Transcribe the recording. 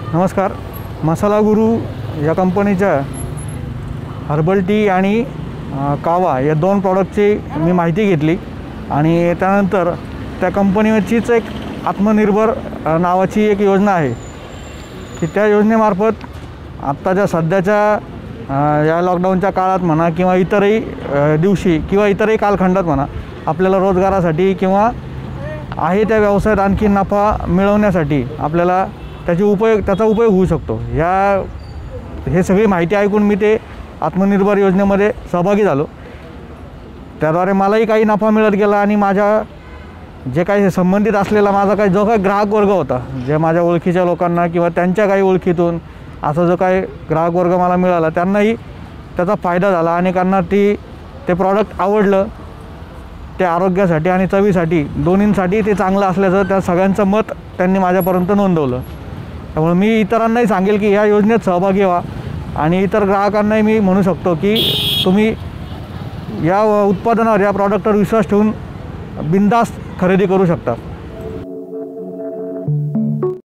नमस्कार. मसाला गुरु या कंपनीच्या हर्बल टी आणि कावा या दोन प्रॉडक्टची मी माहिती घेतली आणि त्यानंतर त्या कंपनीचीच एक आत्मनिर्भर नावाची एक योजना आहे की त्या योजनेमार्फत आत्ताच्या सध्याच्या या लॉकडाऊनच्या काळात म्हणा किंवा इतरही दिवशी किंवा इतरही कालखंडात म्हणा आपल्याला रोजगारासाठी किंवा आहे त्या व्यवसायात आणखी नफा मिळवण्यासाठी आपल्याला त्याचा उपयोग होऊ शकतो. हे सगळी माहिती ऐकून मी ते आत्मनिर्भर योजनेमध्ये सहभागी झालो. त्याद्वारे मलाही काही नफा मिळत गेला आणि माझ्या जे काही संबंधित असलेला माझा काही जो काही ग्राहक वर्ग होता, जे माझ्या ओळखीच्या लोकांना किंवा त्यांच्या काही ओळखीतून असा जो काही ग्राहक वर्ग मला मिळाला त्यांनाही त्याचा फायदा झाला. अनेकांना ते प्रॉडक्ट आवडलं. ते आरोग्यासाठी आणि चवीसाठी दोन्हींसाठी ते चांगलं असल्याचं त्या सगळ्यांचं मत त्यांनी माझ्यापर्यंत नोंदवलं. त्यामुळे मी इतरांनाही सांगेल की ह्या योजनेत सहभागी व्हा आणि इतर ग्राहकांनाही मी म्हणू शकतो की तुम्ही या उत्पादनावर या प्रॉडक्टवर विश्वास ठेवून बिनधास्त खरेदी करू शकता.